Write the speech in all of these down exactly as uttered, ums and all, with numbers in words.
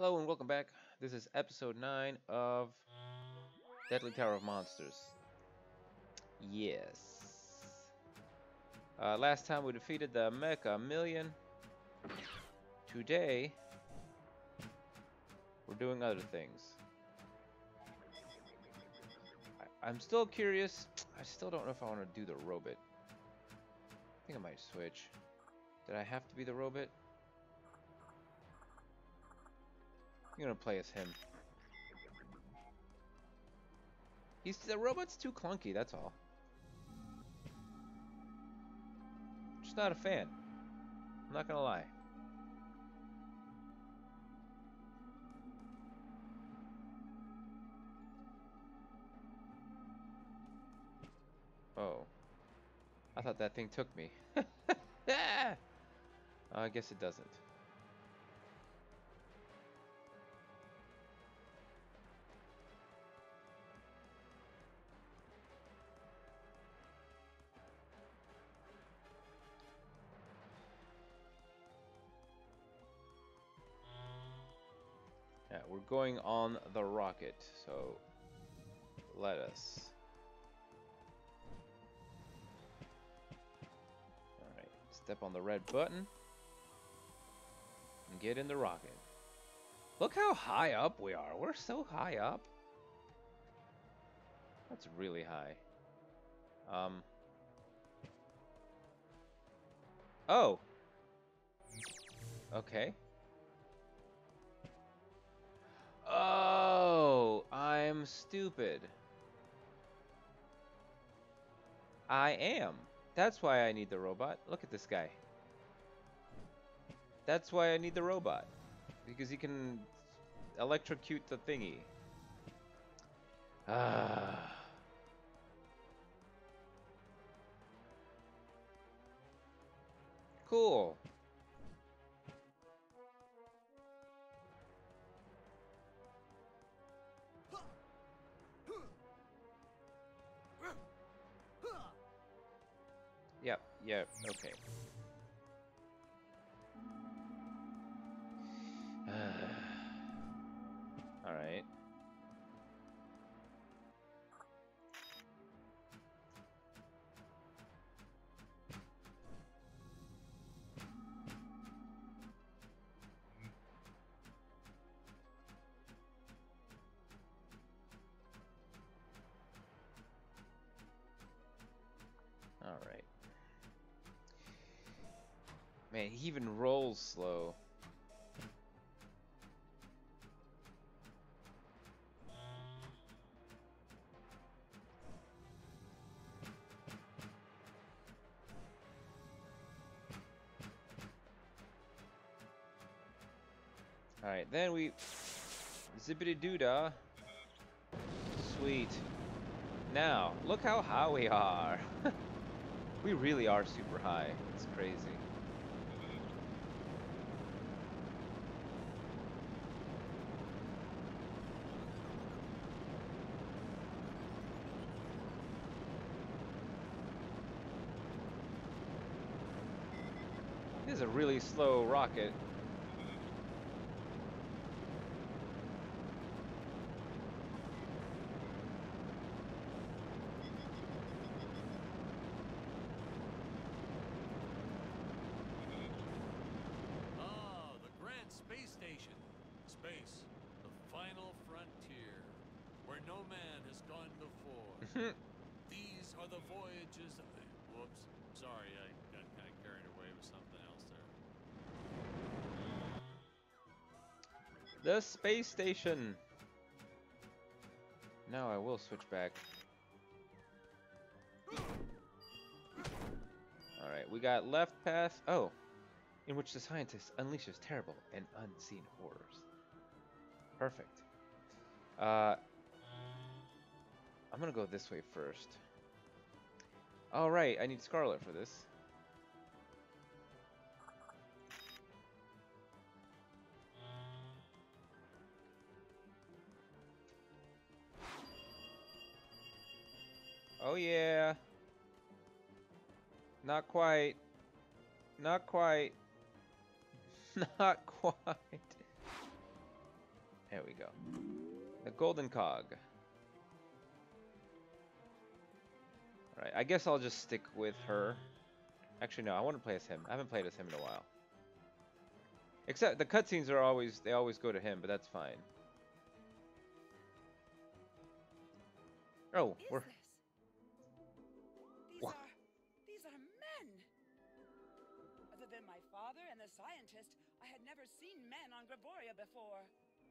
Hello and welcome back. This is episode nine of Deadly Tower of Monsters. Yes. Uh, last time we defeated the Mecha Million. Today, we're doing other things. I I'm still curious. I still don't know if I want to do the robot. I think I might switch. Did I have to be the robot? I'm gonna play as him. He's the robot's too clunky, that's all. Just not a fan. I'm not gonna lie. Oh. I thought that thing took me. Ah! I guess it doesn't. Yeah, we're going on the rocket, so let us. Alright, step on the red button and get in the rocket. Look how high up we are. We're so high up. That's really high. Um. Oh. Okay. Oh, I'm stupid. I am. That's why I need the robot. Look at this guy. That's why I need the robot. Because he can electrocute the thingy. Ah. Cool. Yep, yep, okay. Alright. Alright. Man, he even rolls slow. Alright, then we... Zippity doo dah. Sweet. Now, look how high we are. We really are super high. It's crazy. This is a really slow rocket. Ah, the Grand Space Station. Space, the final frontier, where no man has gone before. These are the voyages of... Whoops. Sorry, I got kind of carried away with something else there. The space station. Now I will switch back. Alright, we got left path. Oh. In which the scientist unleashes terrible and unseen horrors. Perfect. Uh, I'm gonna go this way first. Alright, I need Scarlet for this. Oh yeah. Not quite. Not quite. Not quite. There we go. The golden cog. Alright, I guess I'll just stick with her. Actually, no, I want to play as him. I haven't played as him in a while. Except the cutscenes are always, they always go to him, but that's fine. Oh, Is we're... this? These What? are these are men. Other than my father and the scientist, I had never seen men on Graboria before.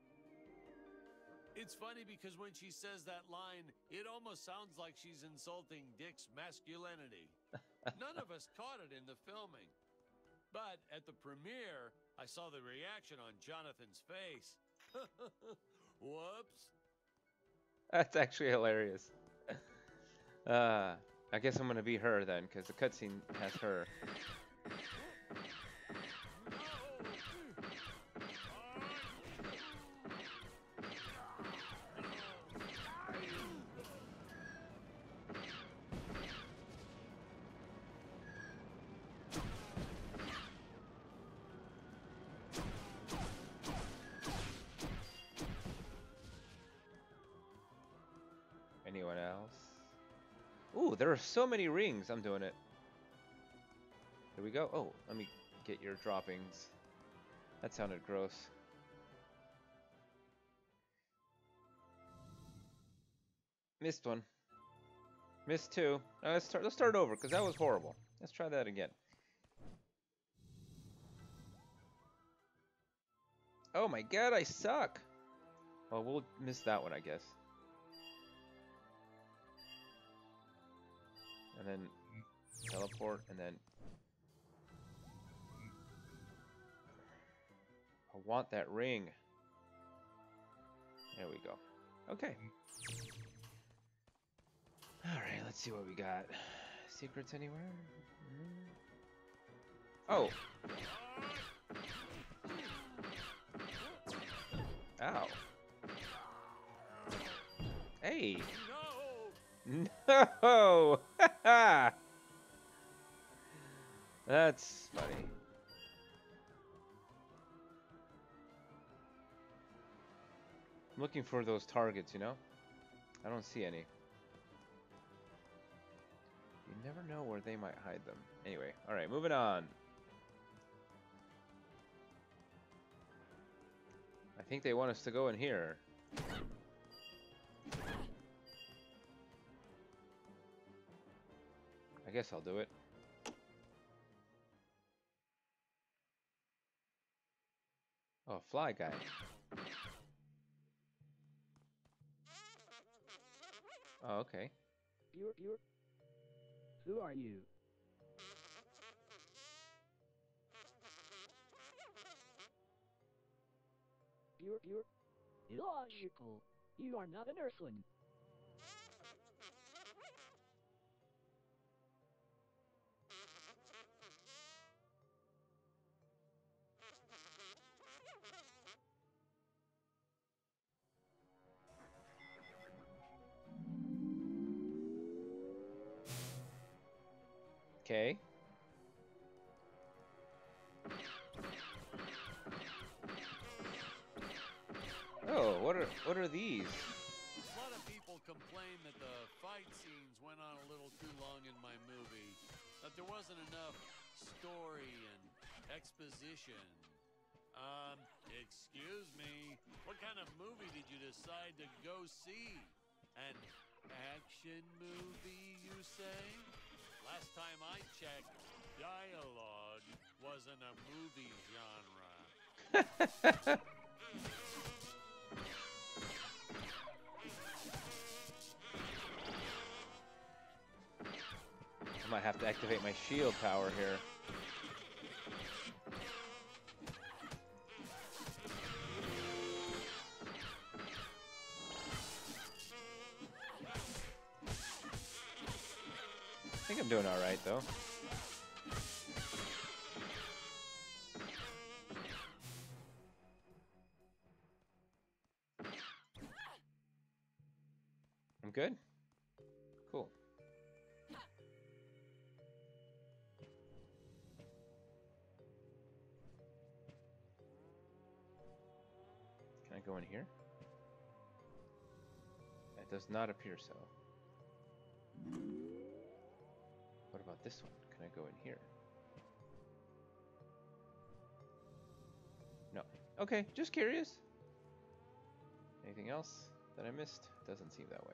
It's funny because when she says that line, it almost sounds like she's insulting Dick's masculinity. None of us caught it in the filming. But at the premiere, I saw the reaction on Jonathan's face. Whoops. That's actually hilarious. Uh, I guess I'm gonna be her then, because the cutscene has her. Anyone else? Ooh, there are so many rings. I'm doing it. Here we go. Oh, let me get your droppings. That sounded gross. Missed one. Missed two. Uh, let's start. Let's start over because that was horrible. Let's try that again. Oh my god, I suck. Well, we'll miss that one, I guess. And then teleport, and then I want that ring. There we go. Okay. Alright, let's see what we got. Secrets anywhere? Mm. Oh! Ow. Hey! No! That's funny. I'm looking for those targets, you know? I don't see any. You never know where they might hide them. Anyway, alright, moving on. I think they want us to go in here. I guess I'll do it. Oh, fly guy. Oh, okay. You're, you're... Who are you? You're, you're... Illogical. You are not an Earthling. Okay. Oh, what are what are these? A lot of people complain that the fight scenes went on a little too long in my movie, that there wasn't enough story and exposition. Um, excuse me, what kind of movie did you decide to go see? An action movie, you say? Last time I checked, dialogue wasn't a movie genre. I might have to activate my shield power here. I think I'm doing all right though. I'm good? Cool. Can I go in here? It does not appear so. What about this one? Can I go in here? No. Okay, just curious. Anything else that I missed? Doesn't seem that way.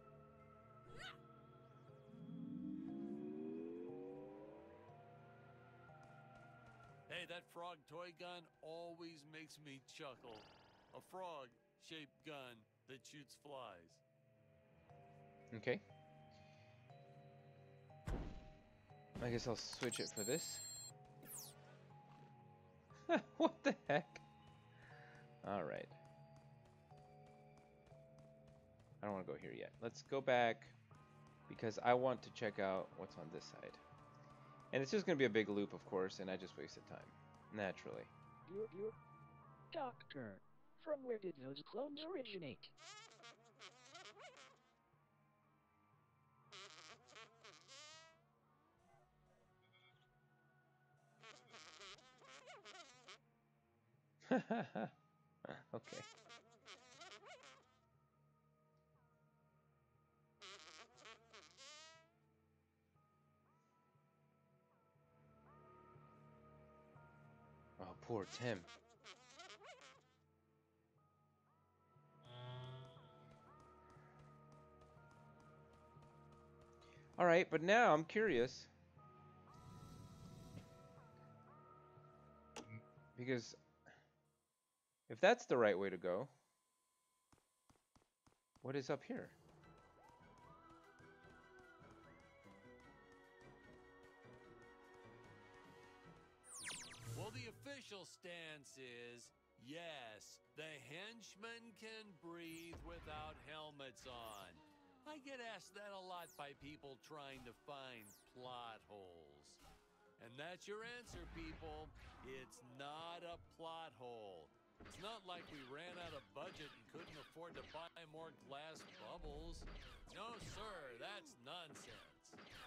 Hey, that frog toy gun always makes me chuckle. A frog-shaped gun that shoots flies. Okay. I guess I'll switch it for this. What the heck? Alright. I don't want to go here yet. Let's go back because I want to check out what's on this side. And it's just going to be a big loop, of course, and I just wasted time. Naturally. You're, you're... Doctor, from where did those clones originate? Okay. Oh, poor Tim. All right, but now I'm curious. Because if that's the right way to go, what is up here? Well, the official stance is, yes, the henchmen can breathe without helmets on. I get asked that a lot by people trying to find plot holes. And that's your answer, people. It's not a plot hole. It's not like we ran out of budget and couldn't afford to buy more glass bubbles. No, sir, that's nonsense.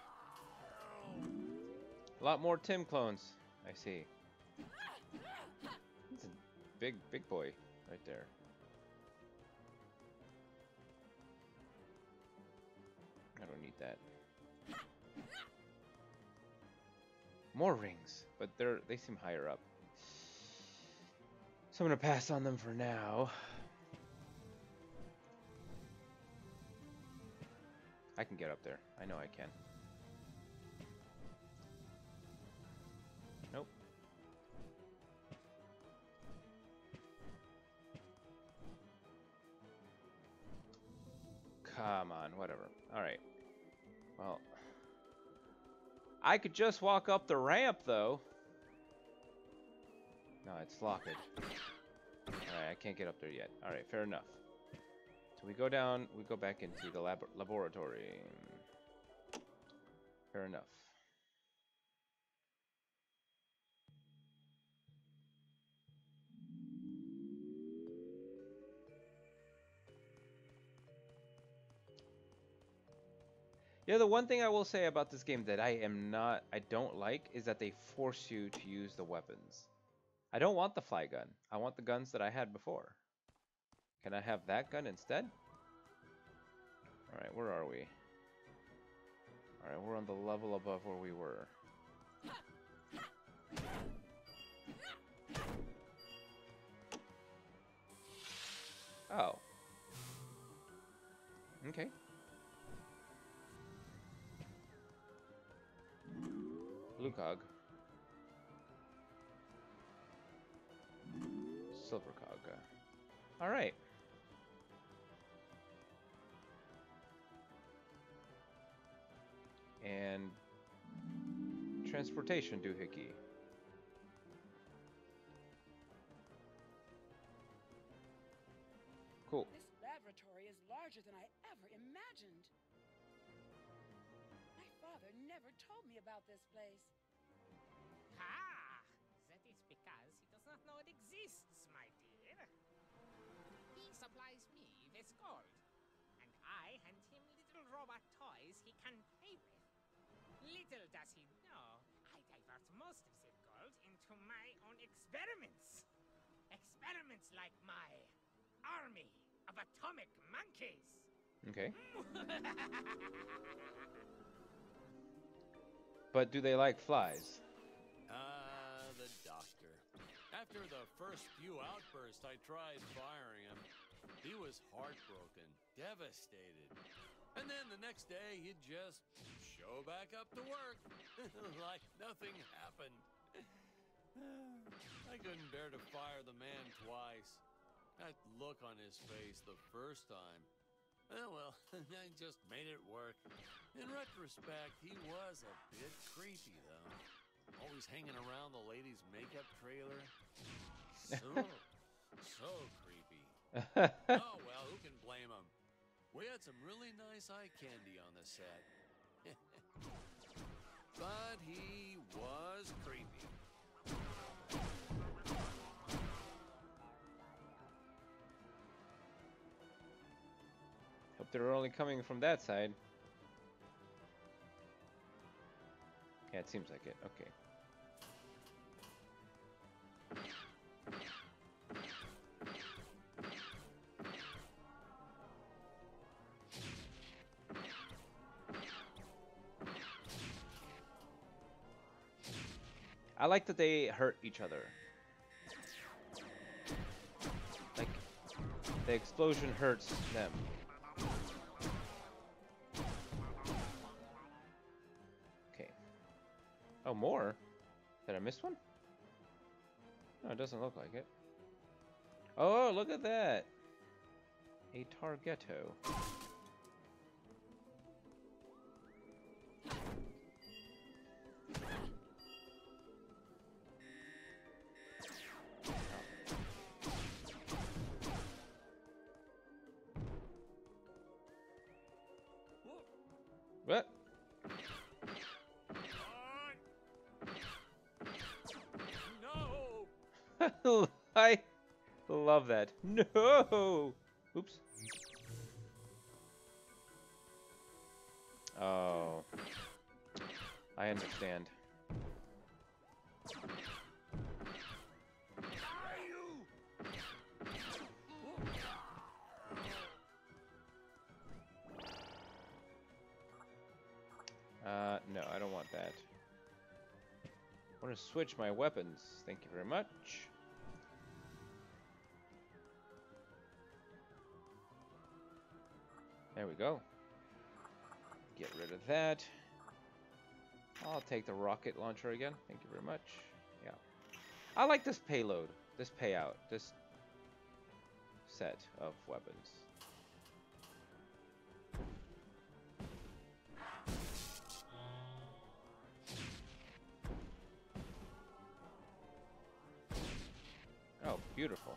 A lot more Tim clones, I see. It's a big, big boy right there. I don't need that. More rings, but they're they seem higher up. So I'm gonna pass on them for now. I can get up there. I know I can. Nope. Come on, whatever. Alright. Well, I could just walk up the ramp, though. No, it's locked. Alright, I can't get up there yet. Alright, fair enough. So we go down, we go back into the lab laboratory. Fair enough. Yeah, the one thing I will say about this game that I am not, I don't like is that they force you to use the weapons. I don't want the fly gun. I want the guns that I had before. Can I have that gun instead? Alright, where are we? Alright, we're on the level above where we were. Oh. Okay. Blue cog. Silver cog. All right. And transportation doohickey. Cool. This laboratory is larger than I ever imagined. My father never told me about this place. Ah, that is because he does not know it exists, my dear. He supplies me with gold, and I hand him little robot toys he can play with. Little does he know, I divert most of that gold into my own experiments. Experiments like my army of atomic monkeys. Okay. But do they like flies? Ah, the doctor. After the first few outbursts, I tried firing him. He was heartbroken, devastated. And then the next day, he'd just show back up to work, like nothing happened. I couldn't bear to fire the man twice. That look on his face the first time. Oh, well, I just made it work. In retrospect, he was a bit creepy, though. Always hanging around the ladies' makeup trailer. So, so creepy. Oh, well, who can blame him? We had some really nice eye candy on the set. But he was creepy. Hope they're only coming from that side. Yeah, it seems like it. Okay. I like that they hurt each other. Like, the explosion hurts them. Okay. Oh, more? Did I miss one? No, it doesn't look like it. Oh, look at that! A Targetto. What? No! I love that. No! Oops. Oh. I understand. Uh, no, I don't want that. I want to switch my weapons. Thank you very much. There we go. Get rid of that. I'll take the rocket launcher again. Thank you very much. Yeah. I like this payload, this payout, this set of weapons. Oh, beautiful.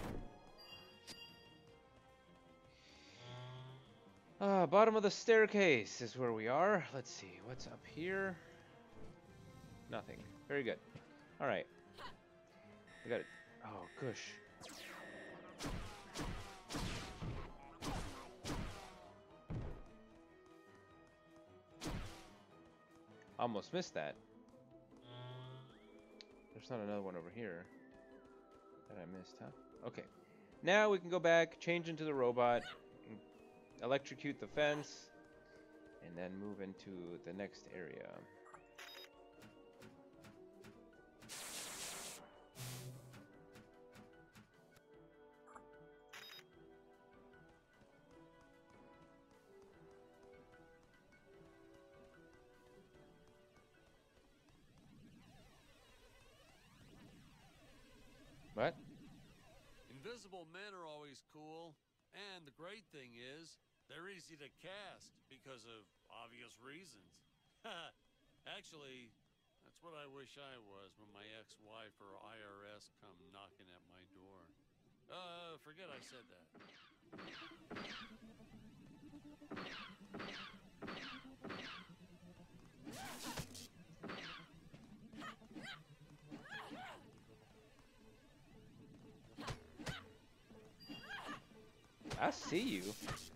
Ah, bottom of the staircase is where we are. Let's see, what's up here? Nothing. Very good. All right. I got it. Oh, gosh. Almost missed that. There's not another one over here that I missed, huh? Okay. Now we can go back, change into the robot, electrocute the fence, and then move into the next area. What? Invisible men are always cool, and the great thing is, they're easy to cast because of obvious reasons. Actually, that's what I wish I was when my ex-wife or I R S come knocking at my door. Uh, forget I said that. I see you.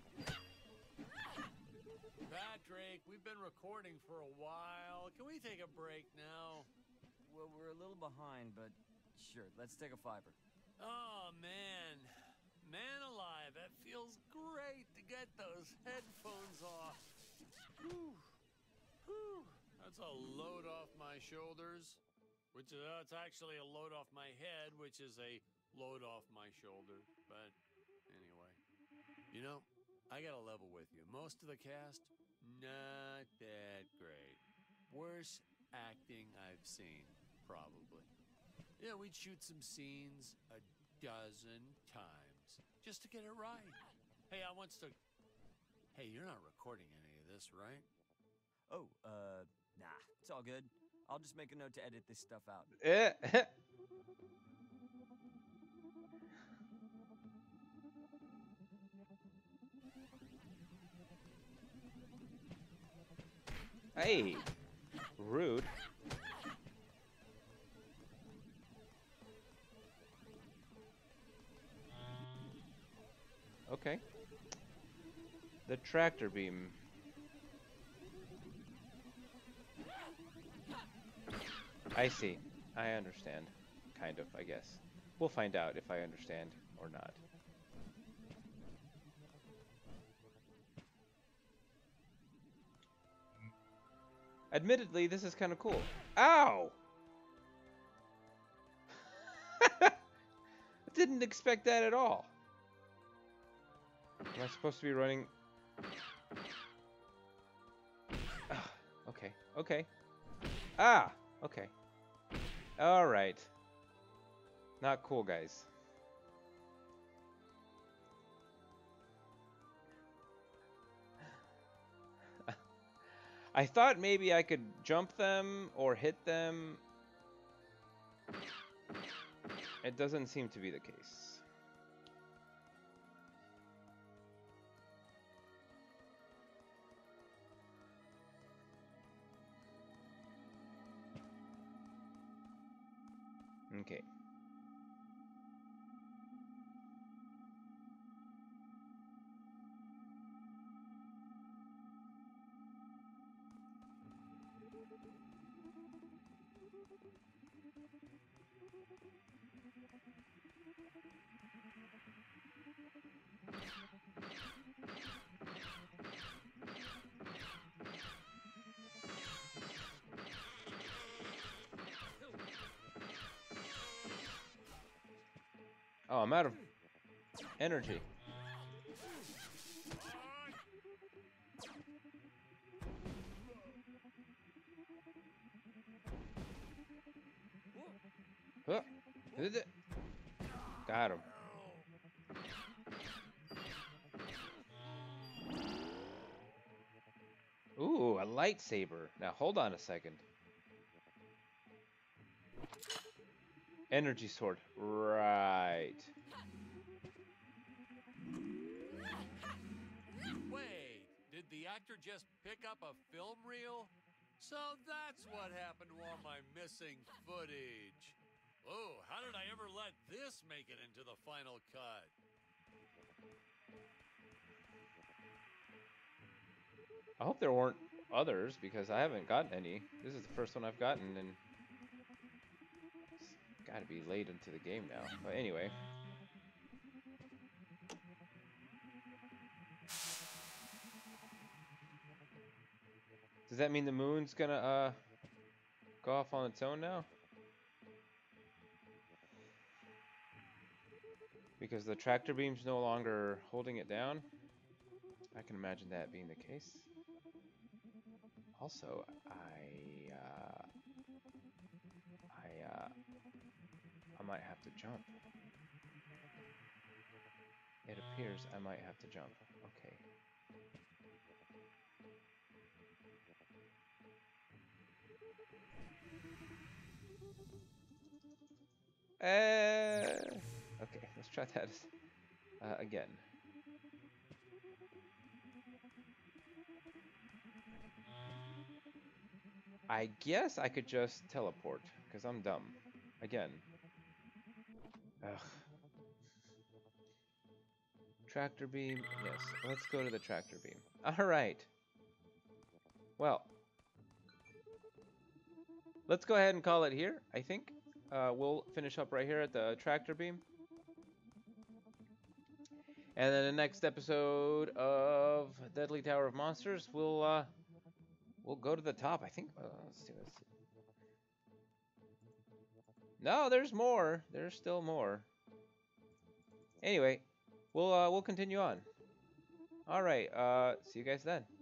Patrick, we've been recording for a while. Can we take a break now? Well, we're a little behind, but sure, let's take a fiver. Oh, man. Man alive. get those headphones off. Whew. Whew. That's a load off my shoulders. Which is, uh, it's actually a load off my head, which is a load off my shoulder. But anyway, you know, I gotta level with you. Most of the cast, not that great. Worst acting I've seen, probably. Yeah, we'd shoot some scenes a dozen times just to get it right. Hey, I wants to... Hey, you're not recording any of this, right? Oh, uh, nah, it's all good. I'll just make a note to edit this stuff out. Eh. Hey, rude. Okay. The tractor beam. I see. I understand. Kind of, I guess. We'll find out if I understand or not. Admittedly, this is kind of cool. Ow! I didn't expect that at all. Am I supposed to be running? Ah, okay, okay. Ah, okay. All right. Not cool, guys. I thought maybe I could jump them or hit them. It doesn't seem to be the case. Okay. Oh, I'm out of energy. Huh. Got him. Ooh, a lightsaber. Now hold on a second. Energy sword. Right. Wait, did the actor just pick up a film reel? So that's what happened to all my missing footage. Oh, how did I ever let this make it into the final cut? I hope there weren't others because I haven't gotten any. This is the first one I've gotten, and it's got to be late into the game now. But anyway. Does that mean the moon's gonna uh go off on its own now? Because the tractor beam's no longer holding it down? I can imagine that being the case. Also, I, uh, I, uh, I might have to jump. It appears I might have to jump. Okay. Uh, okay, let's try that uh, again. I guess I could just teleport, because I'm dumb. Again. Ugh. Tractor beam, yes. Let's go to the tractor beam. Alright. Well. Let's go ahead and call it here, I think. Uh, we'll finish up right here at the tractor beam. And then the next episode of Deadly Tower of Monsters, we'll uh, we'll go to the top. I think. Uh, let's see. Let's see. No, there's more. There's still more. Anyway, we'll uh, we'll continue on. All right. Uh, see you guys then.